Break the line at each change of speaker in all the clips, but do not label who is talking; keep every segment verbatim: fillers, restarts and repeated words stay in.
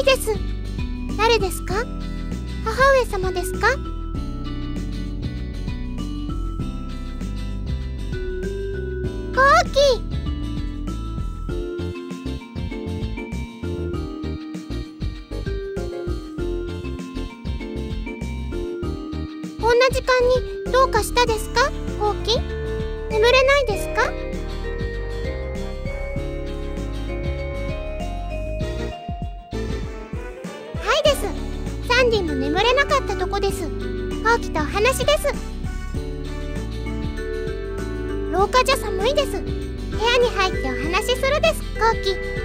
です。誰ですか？母上様ですか？コウキ。こんな時間にどうかしたですか？コウキ、眠れないですか？はいです。サンディも眠れなかったとこです。コウキとお話です。廊下じゃ寒いです。部屋に入ってお話しするです。コウキ。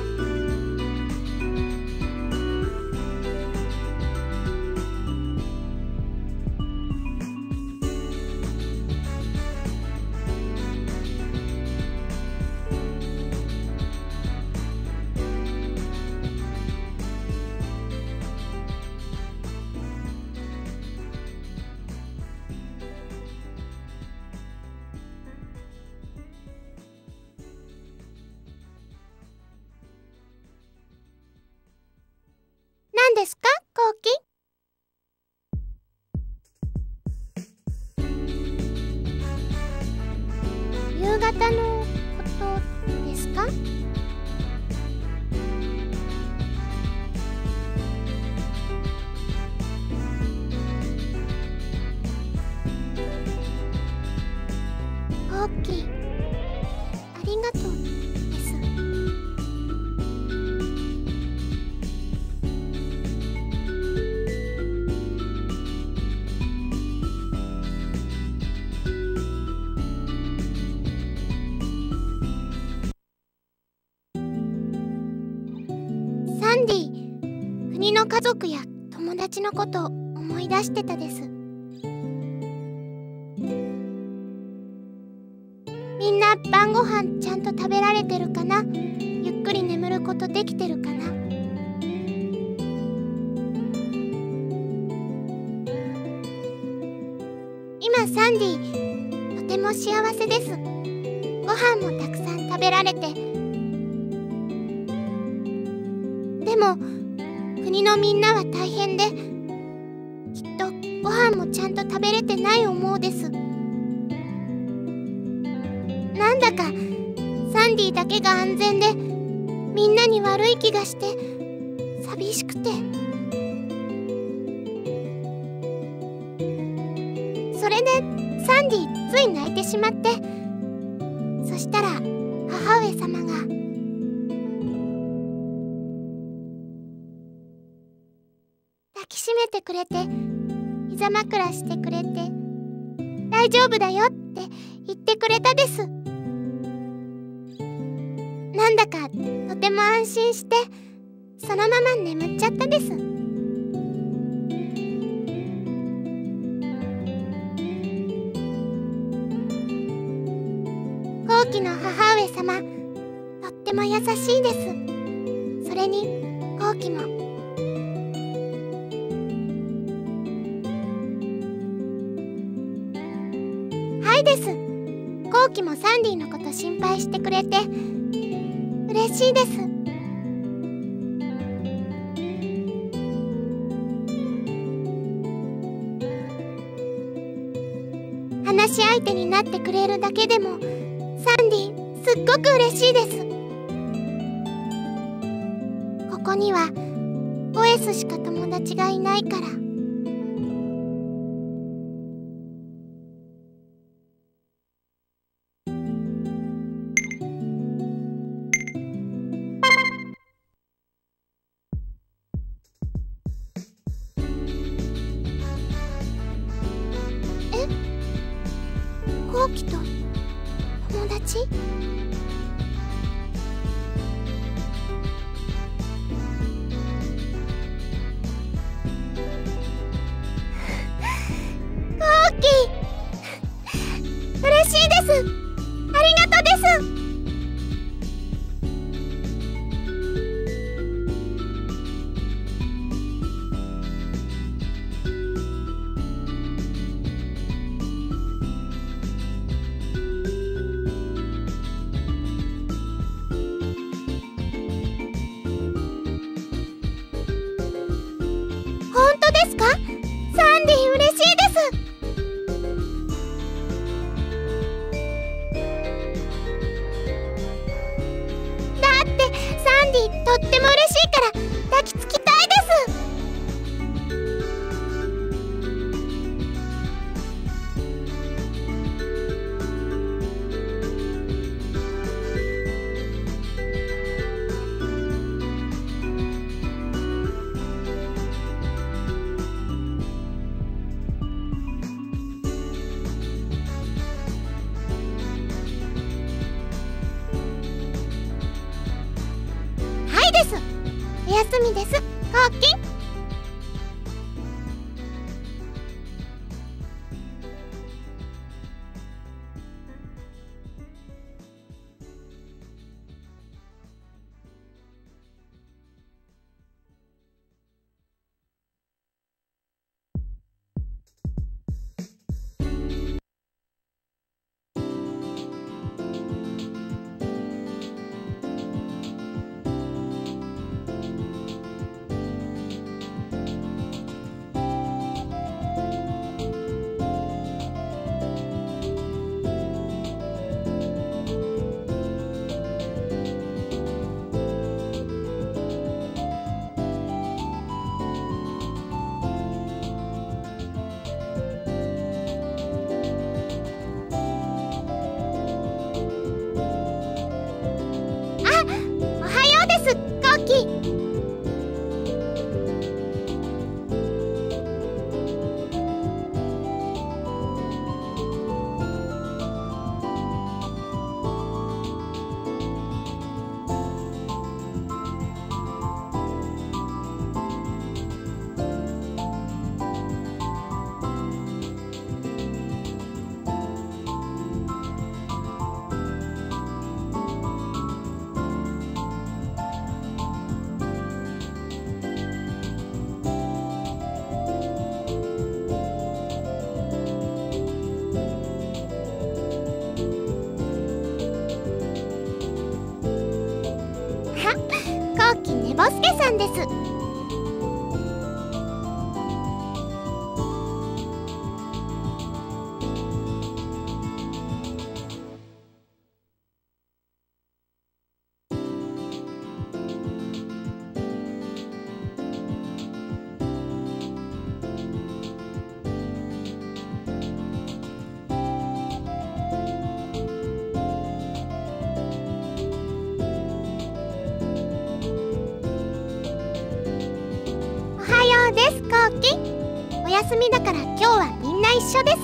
何ですか、コウキ？夕方のことですか？コウキ、ありがとうです。サンディ、国の家族や友達のことを思い出してたです。みんな晩ご飯ちゃんと食べられてるかな？ゆっくり眠ることできてるかな？今サンディ、とても幸せです。ご飯もたくさん食べられて。でも国のみんなは大変で、きっとご飯もちゃんと食べれてない思うです。なんだかサンディだけが安全で、みんなに悪い気がして寂しくて。それでサンディつい泣いてしまって、そしたら母上様が抱きしめてくれて、膝枕してくれて、大丈夫だよって言ってくれたです。なんだかとても安心して、そのまま眠っちゃったです。コウキの母上様、とっても優しいです。それにコウキも。はいです。コウキもサンディのこと心配してくれて嬉しいです。話し相手になってくれるだけでもサンディすっごく嬉しいです。ここにはオエスしか友達がいないから。コウキと友達？コウキ、嬉しいです。ありがとうです。 休みです、コウキ。ボスケさんです。です、コウキ。お休みだから今日はみんな一緒です。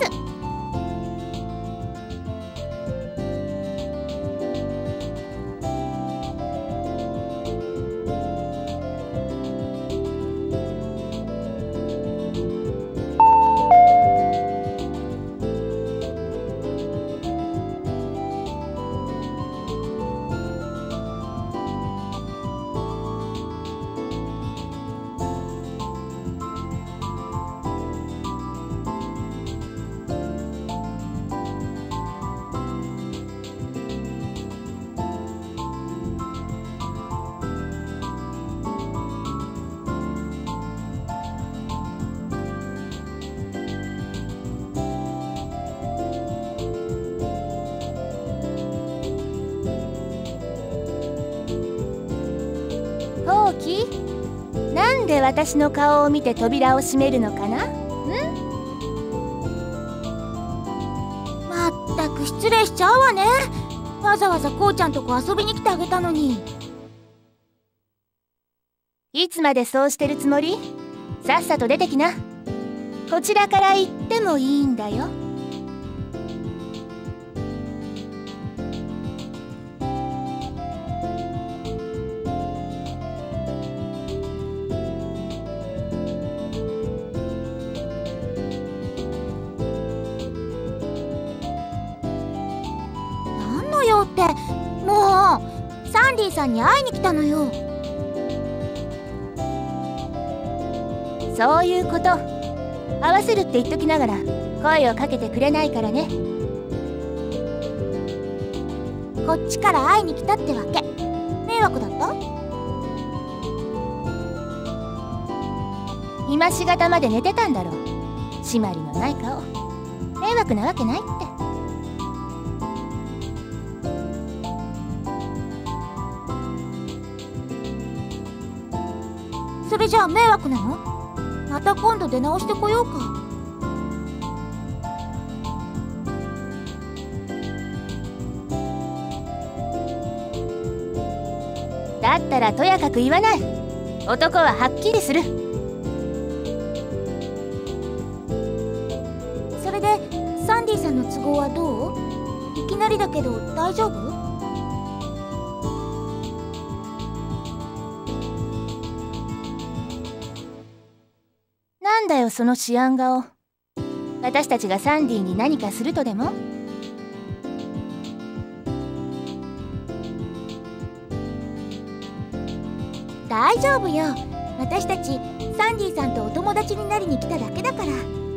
なんで私の顔を見て扉を閉めるのかな？ん？まったく失礼しちゃうわね。わざわざこうちゃんとこ遊びに来てあげたのに。いつまでそうしてるつもり？さっさと出てきな。こちらから行ってもいいんだよ。ってもうサンディさんに会いに来たのよ。そういうこと。会わせるって言っときながら声をかけてくれないからね。こっちから会いに来たってわけ。迷惑だった？今しがたまで寝てたんだろう。締まりのない顔。迷惑なわけないって。それじゃあ迷惑なの？また今度出直してこようか。だったらとやかく言わない。男ははっきりする。それでサンディさんの都合はどう？いきなりだけど大丈夫？
なんだよそのシアン顔。私たちがサンディに何かするとでも？
大丈夫よ。私たちサンディさんとお友達になりに来ただけだから。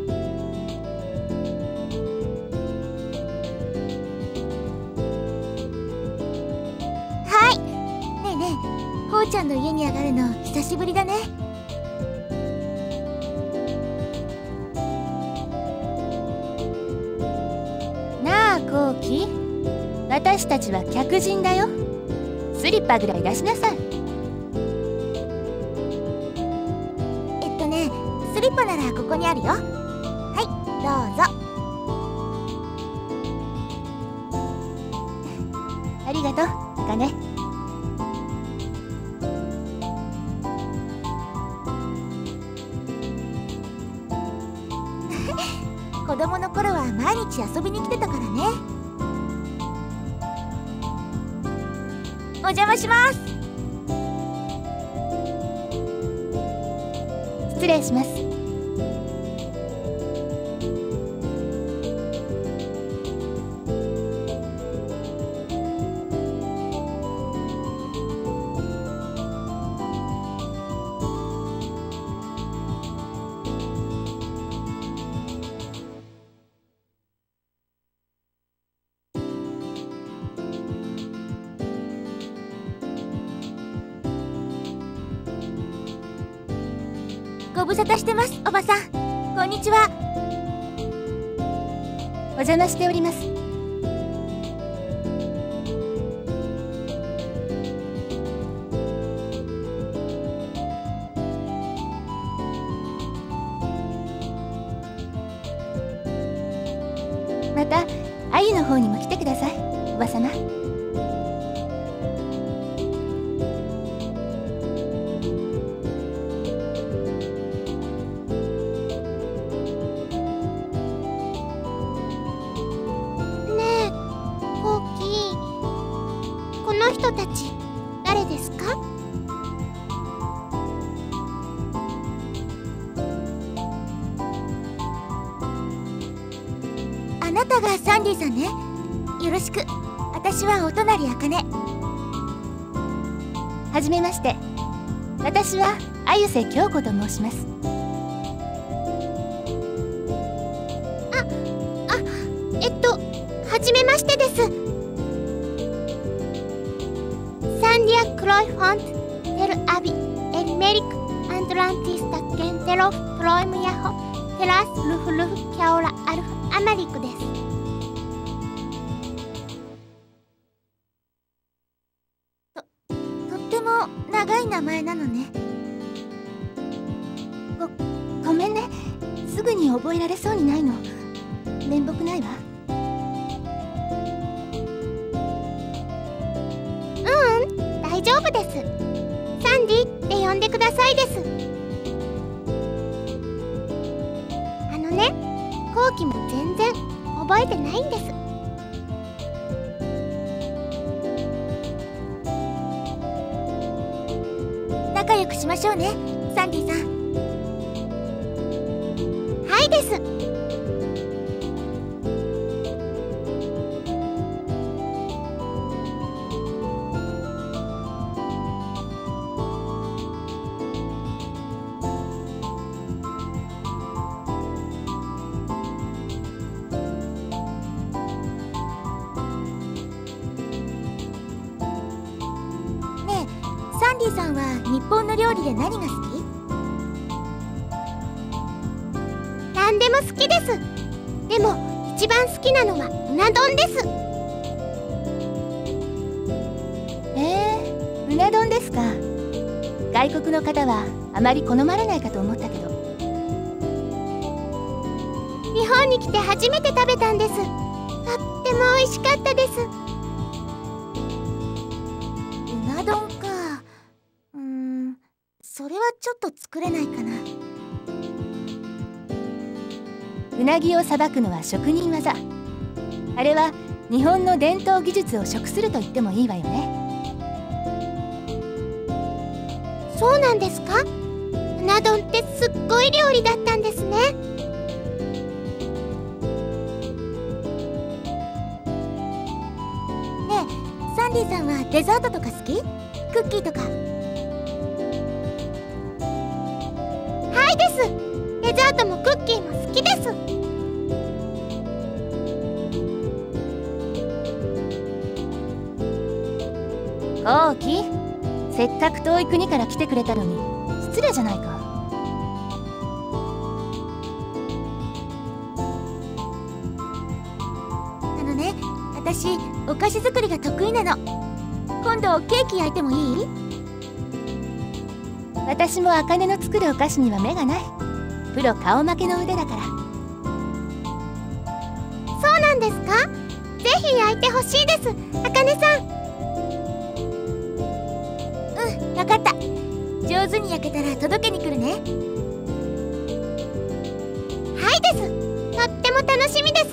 はい。ねえねえ、こうちゃんの家に上がるの久しぶりだね。
なあコウキ、私たちは客人だよ。スリッパぐらい出しなさい。
スリッパならここにあるよ。はい、どうぞ。
ありがとう、あかね。
子供の頃は毎日遊びに来てたからね。お邪魔します。
失礼します。
ご無沙汰してます、おばさん。こんにちは。
お邪魔しております。またアユの方にも来てください、おばさま。
この人たち誰ですか？
あなたがサンディさんね。よろしく。私はお隣あかね。
はじめまして。私は鮎瀬京子と申します。
あ、あ、えっとはじめましてです。Sandia Croyfont del Abi Elmeric Atlantista Genterof Troimiaho Teras Lufluf Kiaora Alf Amaric です。
と、とっても長い名前なのね。
ご、ごめんね。すぐに覚えられそうにないの。面目ないわ。
大丈夫です。サンディって呼んでくださいです。あのね、コウキも全然覚えてないんです。
仲良くしましょうね、サンディさん。
はいです。
サンディさんは日本の料理で何が好き？
何でも好きです。でも一番好きなのはうな丼です。
えー、うな丼ですか。外国の方はあまり好まれないかと思ったけど。
日本に来て初めて食べたんです。とっても美味しかったです。
うな丼か。うーん、それはちょっと作れないかな。
うなぎをさばくのは職人技。あれは日本の伝統技術を食すると言ってもいいわよね。
そうなんですか？うな丼ってすっっこいい料理だったんですね。
ねえ、サンディさんはデザートとか好き？クッキーとか。
はいです。デザートもクッキーも好きです。
こうき、せっかく遠い国から来てくれたのに失礼じゃないか。
あのね、私お菓子作りが得意なの。今度ケーキ焼いてもいい？
私も茜の作るお菓子には目がない。プロ顔負けの腕だから。
そうなんですか？ぜひ焼いてほしいです、茜さん。
うん、わかった。上手に焼けたら届けに来るね。
はいです。とっても楽しみです。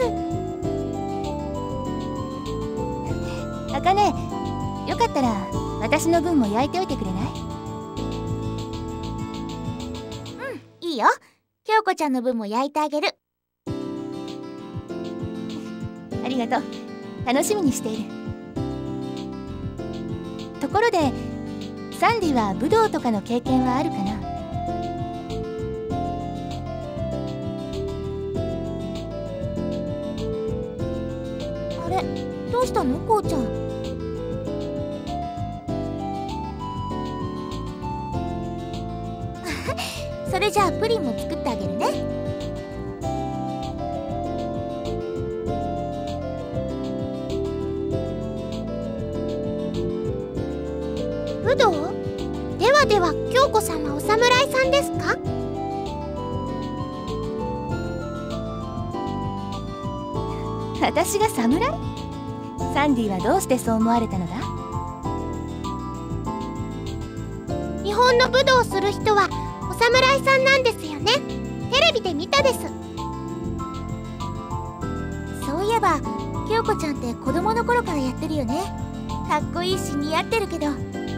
茜、よかったら私の分も焼いておいてくれない？
うん、いいよ。京子ちゃんの分も焼いてあげる。
ありがとう。楽しみにしている。ところでサンディは武道とかの経験はあるかな？
あれ、どうしたのこうちゃん。それじゃあプリンも作ってあげるね。
武道？ではでは京子さんはお侍さんですか？
私が侍？サンディはどうしてそう思われたのだ？
日本の武道をする人はお侍さんなんですよね。テレビで見たです。
そういえば京子ちゃんって子供の頃からやってるよね。かっこいいし似合ってるけど。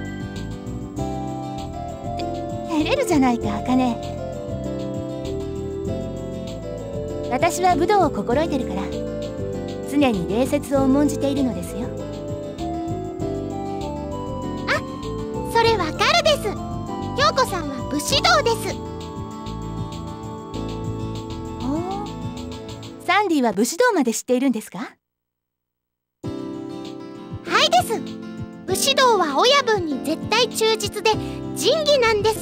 照れるじゃないか、茜。私は武道を心得てるから常に礼節を重んじているのですよ。
あ、それわかるです。京子さんは武士道です。
ほう、サンディは武士道まで知っているんですか？
はいです。武士道は親分に絶対忠実で仁義なんです。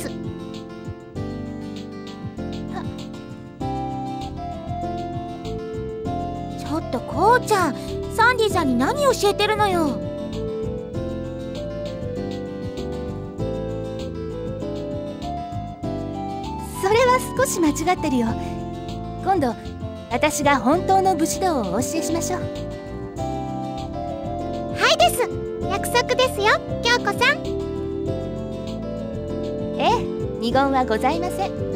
ちょっとこうちゃん、サンディさんに何教えてるのよ。
それは少し間違ってるよ。今度私が本当の武士道をお教えしましょう。
はいです。約束ですよ、京子さん。
ええ、二言はございません。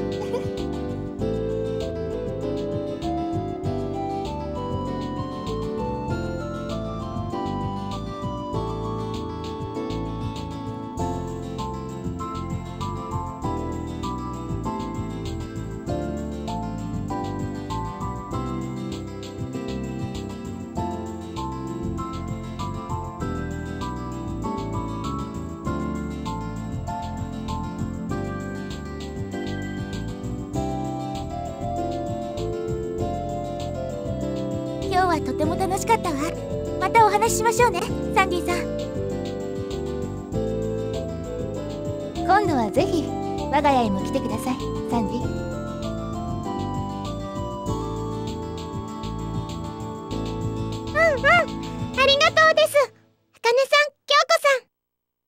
今日はとても楽しかったわ。またお話ししましょうね、サンディさん。
今度はぜひ我が家へも来てください、サンディ。
うんうん、ありがとうです、茜さん、京子さん。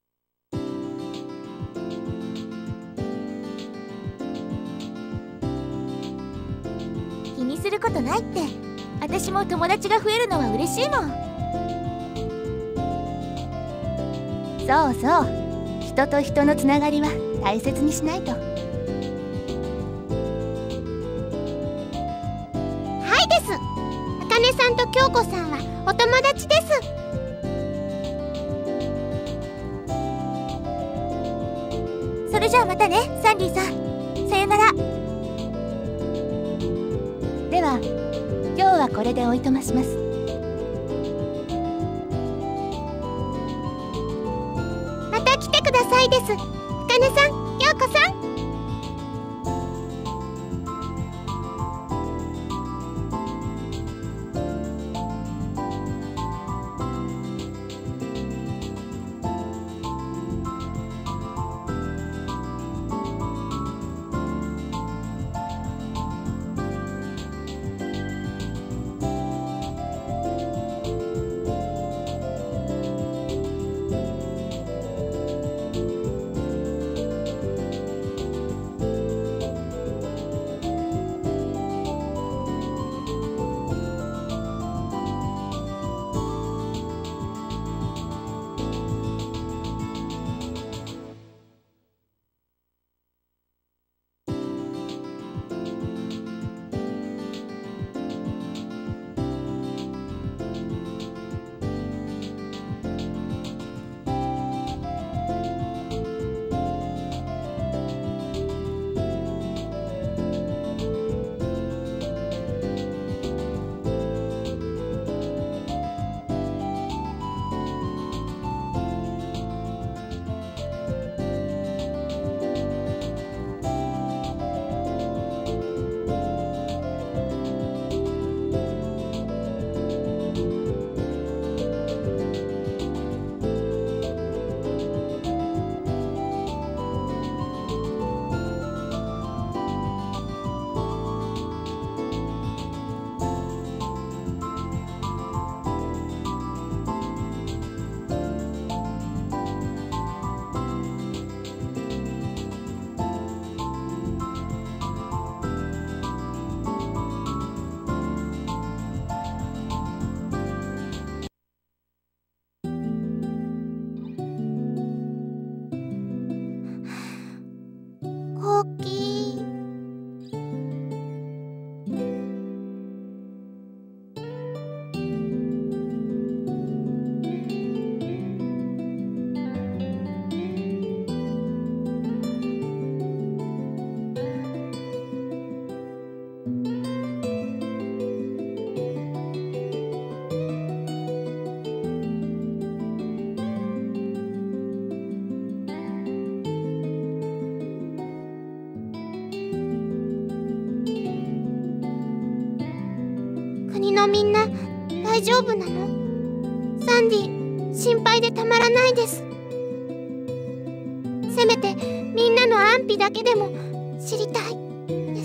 気にすることないって。私も友達が増えるのは嬉しいもん。
そうそう、人と人のつながりは大切にしないと。
はいです。茜さんと京子さんはお友達です。
それじゃあまたね、サンディさん。さよなら。
今日はこれでおいとまします。
また来てくださいです。あかねさん、京子さん。コキー。国のみんな大丈夫なの？サンディ、心配でたまらないです。せめてみんなの安否だけでも知りたいです。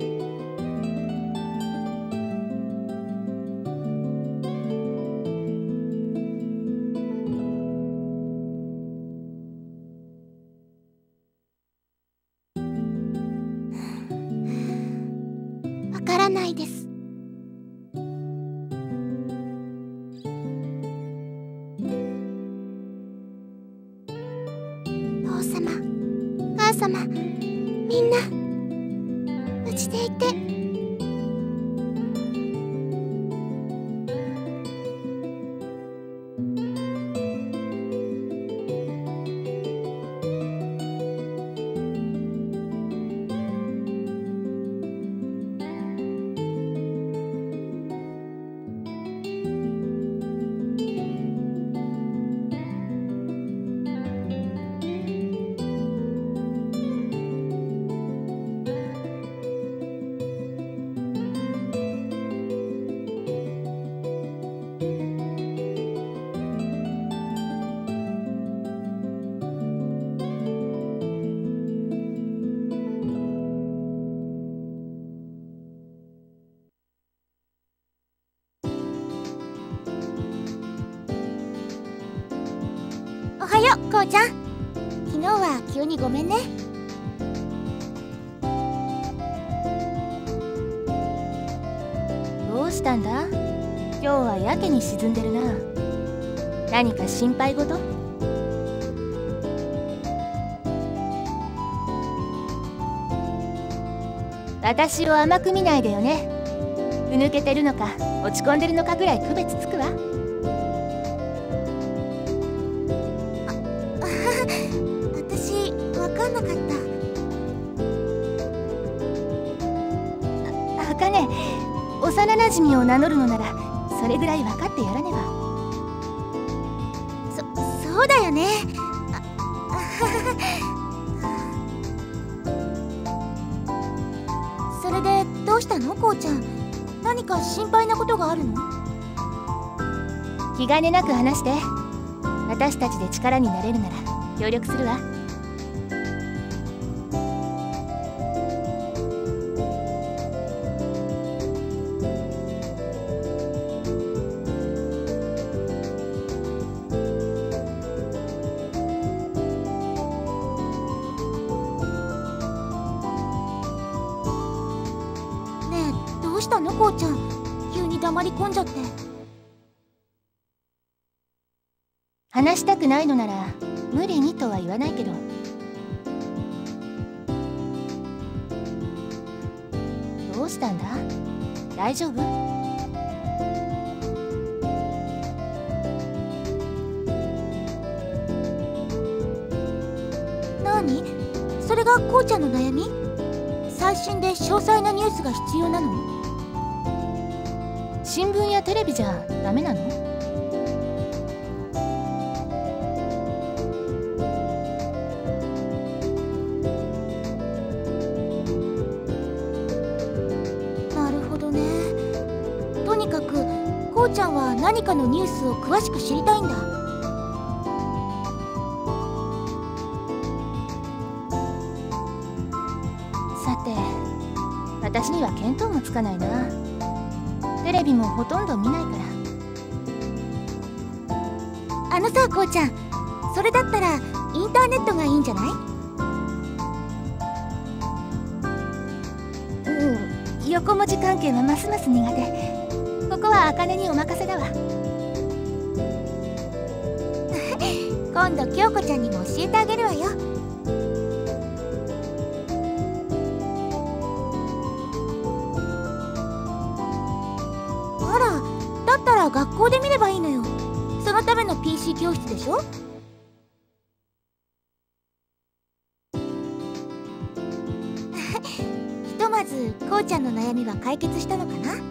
わからないです。父様、母様、みんな無事でいて。おはよう、こうちゃん。昨日は急にごめんね。
どうしたんだ？今日はやけに沈んでるな。何か心配事？私を甘く見ないでよね。ふぬけてるのか落ち込んでるのかぐらい区別つくわ。
私分かんなかった。
あかね、 幼なじみを名乗るのならそれぐらい分かってやらねば。
そそうだよね。それでどうしたのこうちゃん。何か心配なことがあるの？
気兼ねなく話して。私たちで力になれるなら協力するわ。
ねえ、どうしたのこうちゃん。急に黙り込んじゃって。
話したくないのなら無理にとは言わないけど。どうしたんだ？大丈夫？
何？それがこうちゃんの悩み？最新で詳細なニュースが必要なの？
新聞やテレビじゃダメなの？
なるほどね。とにかくこうちゃんは何かのニュースを詳しく知りたいんだ。
さて、私には見当もつかないな。テレビもほとんど見ないから。
あのさこうちゃん、それだったらインターネットがいいんじゃない？
うん、横文字関係はますます苦手。ここは茜にお任せだわ。
今度京子ちゃんにも教えてあげるわよ。あら、だったら学校で見ればいいのよ。そのための ピーシー 教室でしょ。ひとまずこうちゃんの悩みは解決したのかな？